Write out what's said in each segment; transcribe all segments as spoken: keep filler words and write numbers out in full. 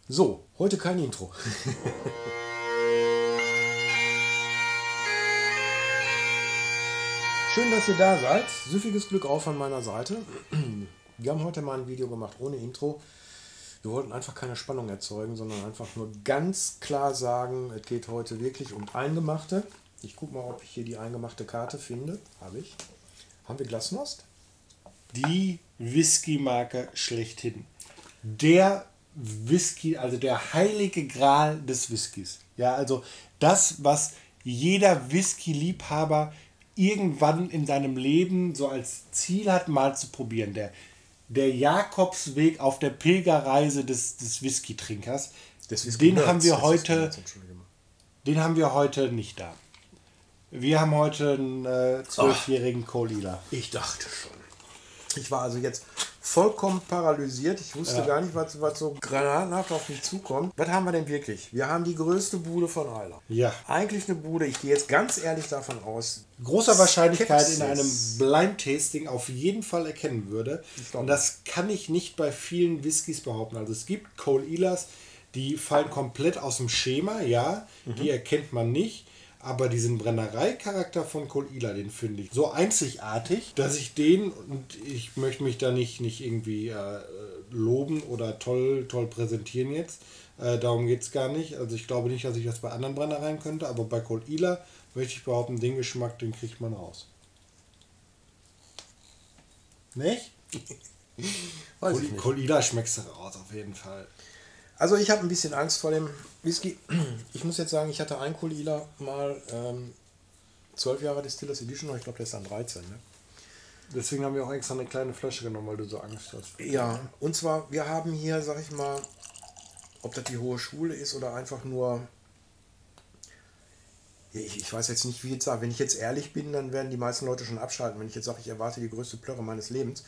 So, heute kein Intro. Schön, dass ihr da seid. Süffiges Glück auch von meiner Seite. Wir haben heute mal ein Video gemacht ohne Intro. Wir wollten einfach keine Spannung erzeugen, sondern einfach nur ganz klar sagen, es geht heute wirklich um Eingemachte. Ich gucke mal, ob ich hier die eingemachte Karte finde. Habe ich. Haben wir Glasnost? Die Whisky-Marke schlechthin. Der Whisky, also der heilige Gral des Whiskys. Ja, also das, was jeder Whisky-Liebhaber irgendwann in seinem Leben so als Ziel hat, mal zu probieren. Der, der Jakobsweg auf der Pilgerreise des, des Whisky-Trinkers. Des Whisky den haben wir des heute, Whisky den haben wir heute nicht da. Wir haben heute einen äh, zwölfjährigen Kolila. Ich dachte schon. Ich war also jetzt vollkommen paralysiert. Ich wusste Ja. gar nicht, was, was so granatenhaft auf mich zukommt. Was haben wir denn wirklich? Wir haben die größte Bude von Islay. Ja. Eigentlich eine Bude, ich gehe jetzt ganz ehrlich davon aus, Großer Wahrscheinlichkeit Skepsis. in einem Blind-Tasting auf jeden Fall erkennen würde. glaub Und das kann ich nicht bei vielen Whiskys behaupten. Also es gibt Cole Ilas, die fallen komplett aus dem Schema, ja, Mhm. die erkennt man nicht. Aber diesen Brennereicharakter von Cole Ila, den finde ich so einzigartig, dass ich den, und ich möchte mich da nicht, nicht irgendwie äh, loben oder toll, toll präsentieren jetzt, äh, darum geht es gar nicht. Also ich glaube nicht, dass ich das bei anderen Brennereien könnte, aber bei Cole Ila möchte ich behaupten, den Geschmack, den kriegt man raus. Nicht? weiß ich nicht. Cole Ila schmeckst du raus, auf jeden Fall. Also ich habe ein bisschen Angst vor dem Whisky. Ich muss jetzt sagen, ich hatte einen Kolila mal ähm, zwölf Jahre Distillers Edition, aber ich glaube, der ist dann dreizehn. Ne? Deswegen haben wir auch extra eine kleine Flasche genommen, weil du so Angst hast. Ja, und zwar, wir haben hier, sag ich mal, ob das die hohe Schule ist oder einfach nur, ich, ich weiß jetzt nicht, wie ich jetzt sage, wenn ich jetzt ehrlich bin, dann werden die meisten Leute schon abschalten, wenn ich jetzt sage, ich erwarte die größte Plörre meines Lebens.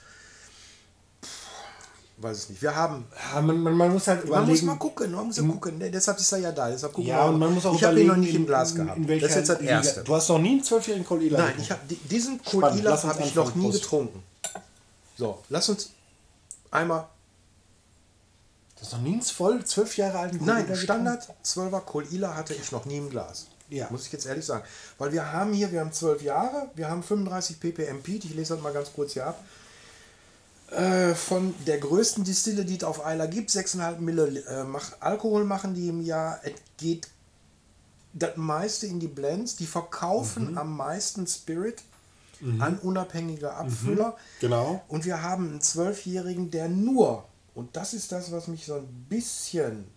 Weiß es nicht. Wir haben. Ja, man, man, man muss halt überlegen. Man muss mal gucken, man muss ja gucken. Ne? Deshalb ist er ja da. Deshalb gucken Ja, wir und man muss auch ich habe ihn noch nicht in, im Glas in, gehabt. in welcher Das ist jetzt das Liga. Erste. Du hast noch nie einen zwölfjährigen Kolila Nein, ich habe diesen Spannend. Kolila Lass uns habe ich noch anfangen. nie Prost. getrunken. So, lass uns einmal. Du hast noch nie einen voll zwölf Jahre alten Kolila Nein, Standard zwölfer Kolila hatte ich noch nie im Glas. Ja. Muss ich jetzt ehrlich sagen. Weil wir haben hier, wir haben zwölf Jahre, wir haben fünfunddreißig ppm Peat. Ich lese das mal ganz kurz hier ab. Äh, von der größten Distille, die es auf Islay gibt, sechs Komma fünf Mille äh, mach, Alkohol machen die im Jahr. Es geht das meiste in die Blends. Die verkaufen Mhm. am meisten Spirit an unabhängige Abfüller. Genau. Und wir haben einen Zwölfjährigen, der nur, und das ist das, was mich so ein bisschen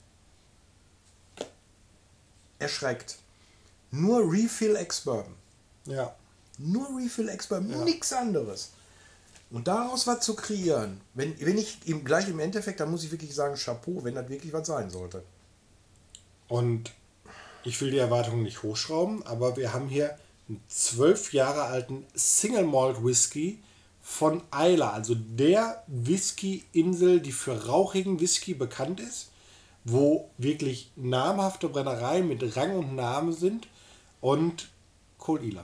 erschreckt, nur Refill Ex-Bourbon. Ja. Nur Refill Ex-Bourbon, Ja. nichts anderes. Und daraus was zu kreieren, wenn, wenn ich im, gleich im Endeffekt, dann muss ich wirklich sagen, Chapeau, wenn das wirklich was sein sollte. Und ich will die Erwartungen nicht hochschrauben, aber wir haben hier einen zwölf Jahre alten Single Malt Whisky von Islay, also der Whisky-Insel, die für rauchigen Whisky bekannt ist, wo wirklich namhafte Brennereien mit Rang und Namen sind und Cole Ila.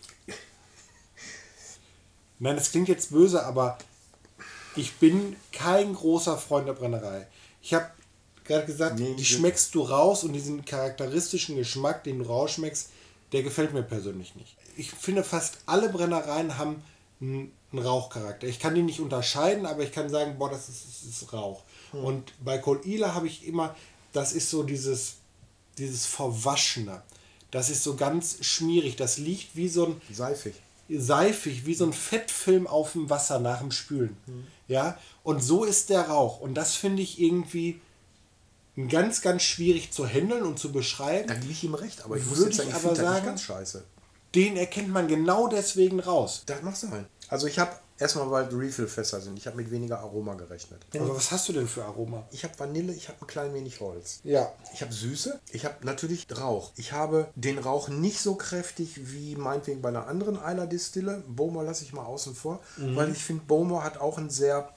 Nein, das klingt jetzt böse, aber ich bin kein großer Freund der Brennerei. Ich habe gerade gesagt, Nee, die nicht schmeckst du raus und diesen charakteristischen Geschmack, den du rausschmeckst, der gefällt mir persönlich nicht. Ich finde, fast alle Brennereien haben einen einen Rauchcharakter. Ich kann die nicht unterscheiden, aber ich kann sagen, boah, das ist, das ist Rauch. Und bei Cole Ila habe ich immer, das ist so dieses, dieses Verwaschene. Das ist so ganz schmierig. Das liegt wie so ein Seifig. seifig, wie so ein Fettfilm auf dem Wasser nach dem Spülen. Ja, und so ist der Rauch. Und das finde ich irgendwie ganz, ganz schwierig zu handeln und zu beschreiben. Da gebe ich ihm recht, aber ich muss Würde jetzt sagen, ich ich aber finde das nicht sagen- ganz scheiße. Den erkennt man genau deswegen raus. Das mag sein. Also ich habe erstmal, weil Refill-Fässer sind, ich habe mit weniger Aroma gerechnet. Aber was hast du denn für Aroma? Ich habe Vanille, ich habe ein klein wenig Holz. Ja. Ich habe Süße, ich habe natürlich Rauch. Ich habe den Rauch nicht so kräftig wie meinetwegen bei einer anderen Islay-Distille. Bowmore lasse ich mal außen vor, weil ich finde, Bowmore hat auch einen sehr,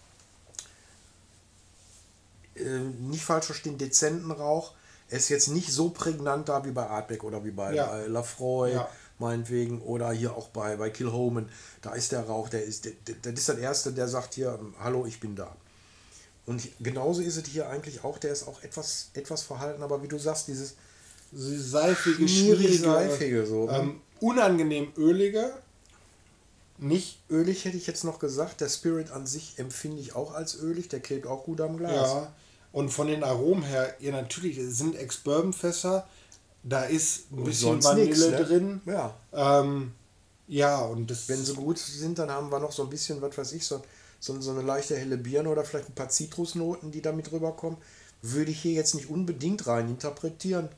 äh, nicht falsch verstehen, dezenten Rauch. Er ist jetzt nicht so prägnant da wie bei Artback oder wie bei, Ja. bei Lafroy, Ja. meinetwegen, oder hier auch bei, bei Kilhoman. Da ist der Rauch, der ist, der, der, das ist der Erste, der sagt hier, hallo, ich bin da. Und ich, genauso ist es hier eigentlich auch. Der ist auch etwas, etwas verhalten, aber wie du sagst, dieses seifige, schmierig schmierige, seifige, so. ähm, unangenehm ölige. Nicht ölig hätte ich jetzt noch gesagt. Der Spirit an sich empfinde ich auch als ölig. Der klebt auch gut am Glas. Ja. Und von den Aromen her, ja natürlich, es sind Ex-Bourbon-Fässer. Da ist ein Und bisschen sonst Vanille nix, ne? drin. Ja. Ähm, ja, und das... Wenn sie gut sind, dann haben wir noch so ein bisschen, was weiß ich, so, so, so eine leichte helle Birne oder vielleicht ein paar Zitrusnoten, die damit rüberkommen. Würde ich hier jetzt nicht unbedingt rein interpretieren.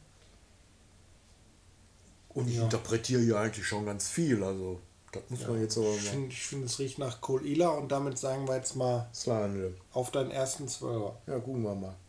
Und ich Ja. interpretiere hier eigentlich schon ganz viel. Also, das muss man jetzt aber Ich mal. finde, ich find, es riecht nach Kohl Ila und damit sagen wir jetzt mal Slane. auf deinen ersten Zwölfer. Ja, gucken wir mal.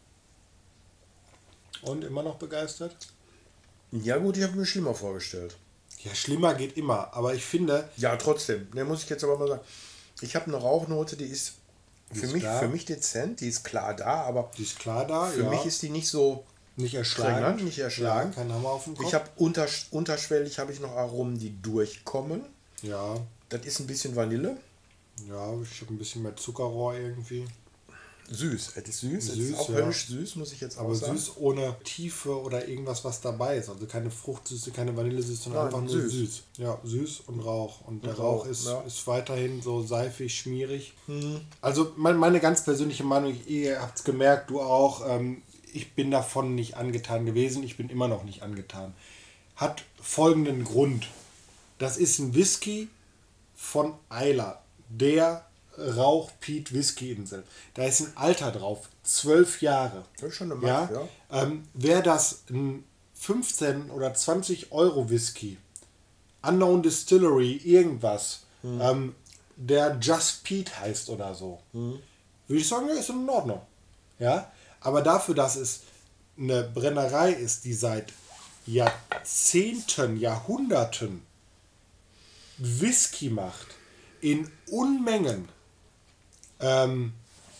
Und immer noch begeistert? Ja, gut, ich habe mir schlimmer vorgestellt. Ja, schlimmer geht immer, aber ich finde... Ja, trotzdem. Ne, muss ich jetzt aber mal sagen. Ich habe eine Rauchnote, die ist, Die für, ist mich, klar. für mich dezent, die ist klar da, aber Die ist klar da, für ja. mich ist die nicht so nicht erschlagen. prägnant, nicht erschlagen. Ja, kein Hammer auf dem Kopf. Ich habe unter, unterschwellig habe ich noch Aromen, die durchkommen. Ja, Das ist ein bisschen Vanille. ja, ich habe ein bisschen mehr Zuckerrohr irgendwie. Süß. Es ist süß. Es Süß, ist auch ja. höllisch süß, muss ich jetzt auch Aber sagen. süß ohne Tiefe oder irgendwas, was dabei ist. Also keine Fruchtsüße, keine Vanillesüße, sondern Nein, einfach nur süß. süß. Ja, süß und Rauch. Und der Und Rauch, Rauch, ist, ja. ist weiterhin so seifig, schmierig. Mhm. Also mein, meine ganz persönliche Meinung, ihr habt es gemerkt, du auch, ähm, ich bin davon nicht angetan gewesen. Ich bin immer noch nicht angetan. Hat folgenden Grund. Das ist ein Whisky von Islay, der Rauch-Piet Whisky-Insel. Da ist ein Alter drauf, zwölf Jahre. Das ist schon eine Ja, Macht, ja. Ähm, wäre das ein fünfzehn oder zwanzig Euro Whisky, Unknown Distillery, irgendwas, Hm. ähm, der Just Pete heißt oder so, Hm. würde ich sagen, ja, ist in Ordnung. Ja, aber dafür, dass es eine Brennerei ist, die seit Jahrzehnten, Jahrhunderten Whisky macht, in Unmengen. Ähm,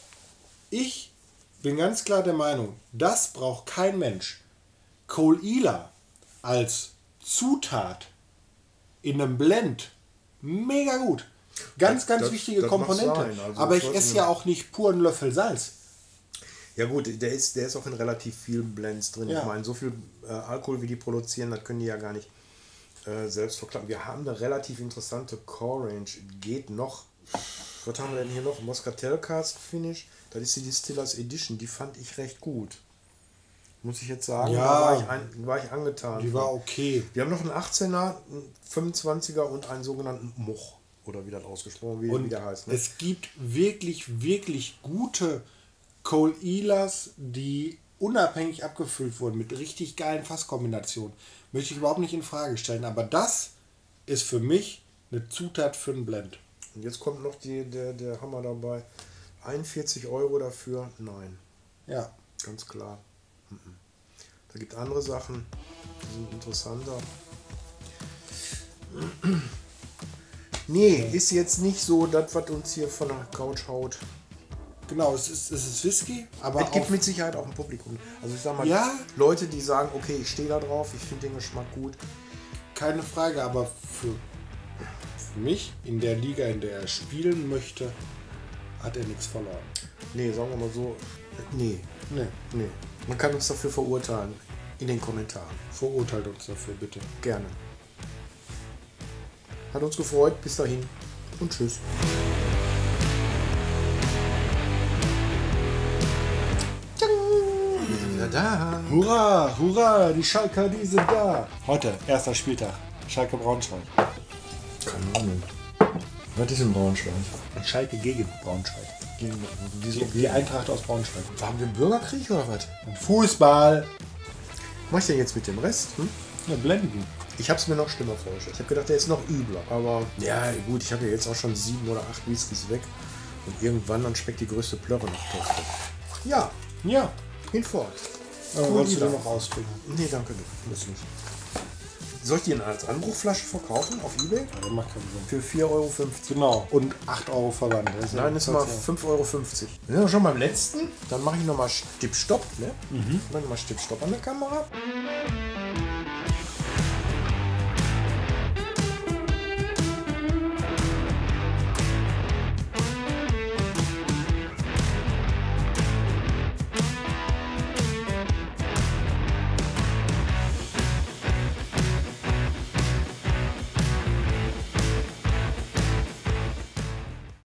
ich bin ganz klar der Meinung, das braucht kein Mensch. Kohl Ila als Zutat in einem Blend, mega gut. Ganz, ganz Das- wichtige das mag Komponente. sein. Also Aber das ich sollten esse wir- ja auch nicht puren Löffel Salz. Ja gut, der ist, der ist auch in relativ vielen Blends drin. Ja. Ich meine, so viel äh, Alkohol, wie die produzieren, das können die ja gar nicht äh, selbst verklappen. Wir haben eine relativ interessante Core Range. Geht noch. Was haben wir denn hier noch? Moscatel Cast Finish. Das ist die Distillers Edition. Die fand ich recht gut. Muss ich jetzt sagen. Ja. Da war ich, ein, war ich angetan. Die war okay. Wir haben noch einen achtzehner, einen fünfundzwanziger und einen sogenannten Moch. Oder wie das ausgesprochen wie, wie Und der heißt. Ne? es gibt wirklich, wirklich gute Kohl Ilas, die unabhängig abgefüllt wurden mit richtig geilen Fasskombinationen. Möchte ich überhaupt nicht in Frage stellen. Aber das ist für mich eine Zutat für einen Blend. Und jetzt kommt noch die, der, der Hammer dabei. einundvierzig Euro dafür? Nein, Ja. ganz klar. Mhm. Da gibt andere Sachen, die sind interessanter. Nee, ist jetzt nicht so das, was uns hier von der Couch haut. Genau, es ist, es ist Whisky, aber Es gibt auch mit Sicherheit auch ein Publikum. Also ich sag mal, Ja. Leute, die sagen, okay, ich stehe da drauf, ich finde den Geschmack gut. keine Frage, aber für, für mich in der Liga, in der er spielen möchte, hat er nichts verloren. Nee, sagen wir mal so, nee, Nee, nee. Man kann uns dafür verurteilen. In den Kommentaren. verurteilt uns dafür, bitte. Gerne. Hat uns gefreut. Bis dahin und tschüss. Ja, da. Hurra, hurra, die Schalker, die sind da. Heute, erster Spieltag, Schalke Braunschweig. Keine Ahnung. Was ist in Braunschweig? Schalke gegen Braunschweig. Gegen, wieso? Die, die Eintracht aus Braunschweig. Haben wir einen Bürgerkrieg oder was? Fußball. Was mach ich denn jetzt mit dem Rest? Hm? Ja, blenden. Ich habe es mir noch schlimmer vorgestellt. Ich habe gedacht, der ist noch übler. Aber ja, gut, ich habe ja jetzt auch schon sieben oder acht Whiskys weg. Und irgendwann dann schmeckt die größte Plörre noch drauf. Ja, Ja. hinfort. Aber wolltest du Lila. den noch ausbringen? Nee, danke, du. Muss nicht. Soll ich die denn als Anbruchflasche verkaufen auf Ebay? Ja, macht keinen Sinn. Für vier Euro fünfzig. Genau. Und acht Euro Versand. Das Nein, das ist mal fünf Euro fünfzig. Wir sind ja schon beim letzten. Dann mache ich nochmal Stipp-Stopp. Ne? Mhm. Dann nochmal Stipp-Stopp an der Kamera.